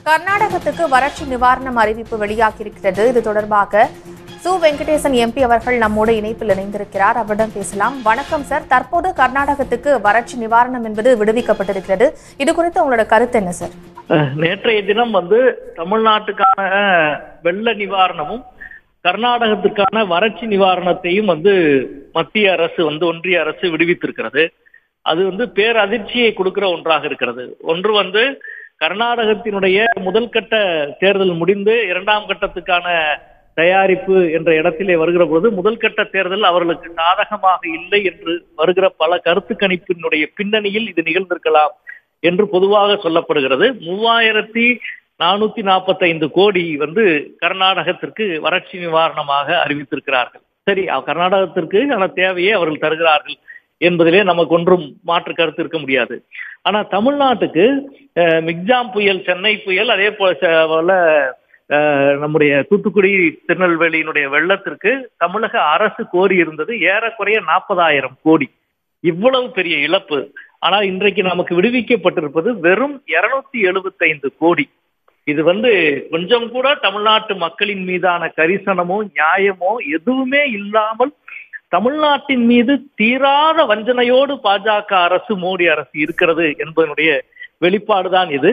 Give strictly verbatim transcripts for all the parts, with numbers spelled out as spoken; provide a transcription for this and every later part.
கர்நாடகத்துக்கு வறட்சி நிவாரணம் அறிவிப்பு வெளியாகியிருக்கிறது. இது தொடர்பாக சு வெங்கடேசன் எம்பி அவர்கள் நம்மோடு இணைப்பில் இணைந்திருக்கிறார். அவரிடம் பேசலாம். வணக்கம் சார். தற்போது கர்நாடகத்துக்கு வறட்சி நிவாரணம் என்பது விடுவிக்கப்பட்டிருக்கிறது. இது குறித்து உங்களோட கருத்து என்ன சார்? நேற்றைய தினம் வந்து தமிழ்நாட்டுக்கான வெள்ள நிவாரணமும் கர்நாடகத்துக்கான வறட்சி நிவாரணத்தையும் வந்து மத்திய அரசு வந்து ஒன்றிய அரசு விடுவித்திருக்கிறது. அது வந்து பேரதிர்ச்சியை கொடுக்கிற ஒன்றாக இருக்கிறது. ஒன்று வந்து கர்நாடகத்தினுடைய முதல் கட்ட தேர்தல் முடிந்து இரண்டாம் கட்டத்துக்கான தயாரிப்பு என்ற இடத்திலே வருகிற பொழுது முதல் கட்ட தேர்தல் அவர்களுக்கு சாதகமாக இல்லை என்று வருகிற பல கருத்து கணிப்பினுடைய பின்னணியில் இது நிகழ்ந்திருக்கலாம் என்று பொதுவாக சொல்லப்படுகிறது. மூவாயிரத்தி நானூத்தி நாற்பத்தி ஐந்து கோடி வந்து கர்நாடகத்திற்கு வறட்சி நிவாரணமாக அறிவித்திருக்கிறார்கள். சரி, கர்நாடகத்திற்கு ஆன தேவையை அவர்கள் தருகிறார்கள் என்பதிலே நமக்கு ஒன்றும் மாற்று கருத்து இருக்க முடியாது. ஆனா தமிழ்நாட்டுக்கு மிக்ஜாம் புயல், சென்னை புயல், அதே போல நம்முடைய தூத்துக்குடி திருநெல்வேலியினுடைய வெள்ளத்திற்கு தமிழக அரசு கோரி இருந்தது ஏறக்குறைய நாற்பதாயிரம் கோடி. இவ்வளவு பெரிய இழப்பு. ஆனால் இன்றைக்கு நமக்கு விடுவிக்கப்பட்டிருப்பது வெறும் இருநூத்தி எழுபத்தி ஐந்து கோடி. இது வந்து கொஞ்சம் கூட தமிழ்நாட்டு மக்களின் மீதான கரிசனமோ நியாயமோ எதுவுமே இல்லாமல் தமிழ்நாட்டின் மீது தீராத வஞ்சனையோடு பாஜக அரசு, மோடி அரசு இருக்கிறது என்பதனுடைய வெளிப்பாடுதான் இது.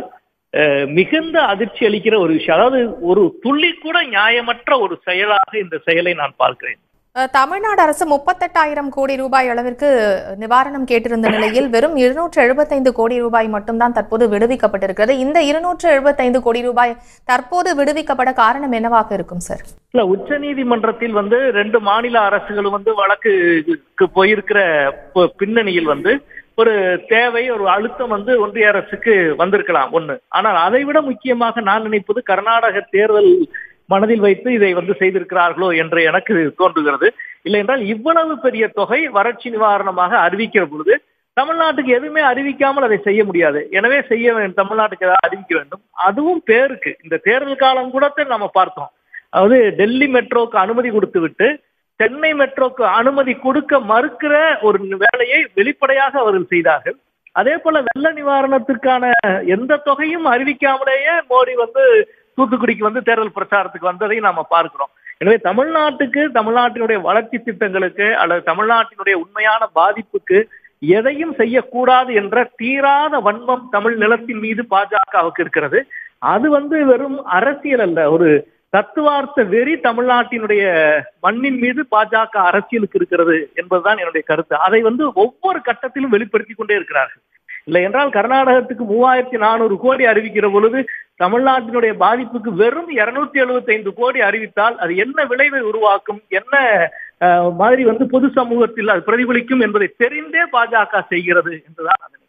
மிகுந்த அதிர்ச்சி அளிக்கிற ஒரு விஷயம். அதாவது ஒரு துள்ளி கூட நியாயமற்ற ஒரு செயலாக இந்த செயலை நான் பார்க்கிறேன். தமிழ்நாடு அரசு முப்பத்தெட்டாயிரம் கோடி ரூபாய் அளவிற்கு நிவாரணம் கேட்டிருந்த நிலையில் வெறும் இருநூற்று எழுபத்தைந்து கோடி ரூபாய் மட்டும்தான் தற்போது விடுவிக்கப்பட்டிருக்கிறது. இந்த இருநூற்று எழுபத்தைந்து கோடி ரூபாய் தற்போது விடுவிக்கப்பட காரணம் என்னவாக இருக்கும் சார்? இல்ல, உச்ச நீதிமன்றத்தில் வந்து ரெண்டு மாநில அரசுகளும் வந்து வழக்குக்கு போயிருக்கிற பின்னணியில் வந்து ஒரு தேவை, ஒரு அழுத்தம் வந்து ஒன்றிய அரசுக்கு வந்திருக்கலாம் ஒண்ணு. ஆனால் அதை விட முக்கியமாக நான் நினைப்பது கர்நாடக தேர்தல் மனதில் வைத்து இதை வந்து செய்திருக்கிறார்களோ என்று எனக்கு தோன்றுகிறது. இல்லை என்றால் இவ்வளவு பெரிய தொகை வறட்சி நிவாரணமாக அறிவிக்கிற பொழுது தமிழ்நாட்டுக்கு எதுவுமே அறிவிக்காமல் அதை செய்ய முடியாது. எனவே செய்ய வேண்டும், தமிழ்நாட்டுக்கு ஏதாவது அறிவிக்க வேண்டும். அதுவும் பேருக்கு இந்த தேர்தல் காலம் கூட நம்ம பார்த்தோம். அதாவது டெல்லி மெட்ரோக்கு அனுமதி கொடுத்து விட்டு சென்னை மெட்ரோக்கு அனுமதி கொடுக்க மறுக்கிற ஒரு வேலையை வெளிப்படையாக அவர்கள் செய்தார்கள். அதே போல வெள்ள நிவாரணத்திற்கான எந்த தொகையும் அறிவிக்காமலேயே மோடி வந்து தூத்துக்குடிக்கு வந்து தேர்தல் பிரச்சாரத்துக்கு வந்ததை நாம பார்க்கிறோம். எனவே தமிழ்நாட்டுக்கு, தமிழ்நாட்டினுடைய வளர்ச்சி திட்டங்களுக்கு அல்லது தமிழ்நாட்டினுடைய உண்மையான பாதிப்புக்கு எதையும் செய்யக்கூடாது என்ற தீராத வன்மம் தமிழ் நிலத்தின் மீது பாஜகவுக்கு இருக்கிறது. அது வந்து வெறும் அரசியல் அல்ல, ஒரு தத்துவார்த்த வெறி தமிழ்நாட்டினுடைய மண்ணின் மீது பாஜக அரசியலுக்கு இருக்கிறது என்பதுதான் என்னுடைய கருத்து. அதை வந்து ஒவ்வொரு கட்டத்திலும் வெளிப்படுத்தி கொண்டே இருக்கிறார்கள். இல்லை என்றால் கர்நாடகத்துக்கு மூவாயிரத்தி நானூறு கோடி அறிவிக்கிற பொழுது தமிழ்நாட்டினுடைய பாதிப்புக்கு வெறும் இருநூத்தி எழுபத்தி ஐந்து கோடி அறிவித்தால் அது என்ன விளைவை உருவாக்கும், என்ன மாதிரி வந்து பொது சமூகத்தில் அது பிரதிபலிக்கும் என்பதை தெரிந்தே பாஜக செய்கிறது என்றுதான்